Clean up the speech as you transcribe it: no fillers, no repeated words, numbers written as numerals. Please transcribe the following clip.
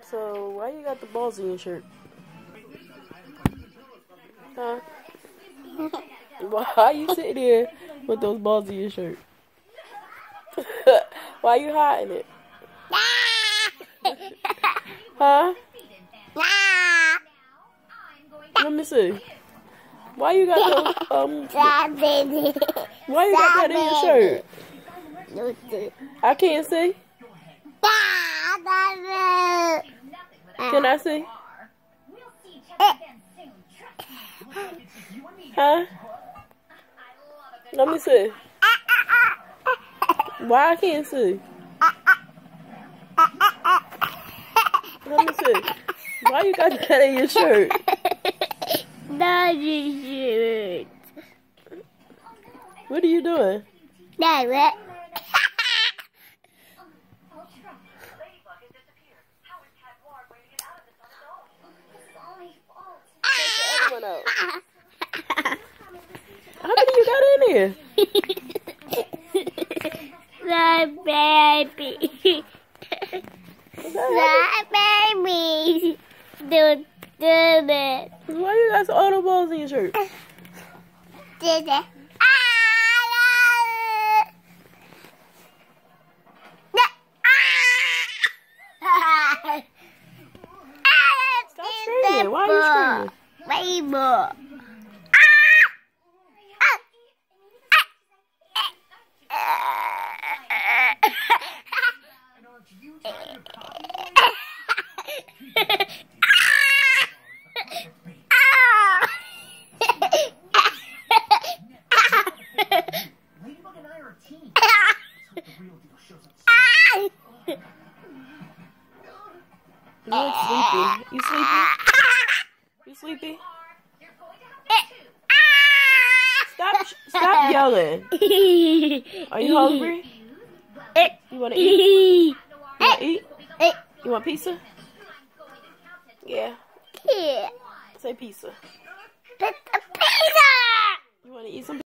So, why you got the balls in your shirt? Huh? Why you sitting there with those balls in your shirt? Why you hiding it? Huh? Let me see. Why you got those, why you got that in your shirt? I can't see. Can I see? Huh? Let me see. Why I can't see? Let me see. Why you got that in your shirt? Not your shirt. What are you doing? That's it. Take the other one out. How many you got in here? The baby. The baby. Do it. Why you got all the balls in your shirt? Did it. Stop screaming. Why are you screaming? Rainbow. You look sleepy. You sleepy? You sleepy? Stop yelling. Are you hungry? You want to eat? You want to eat? You want pizza? Yeah. Yeah. Say pizza. Pizza. You want to eat some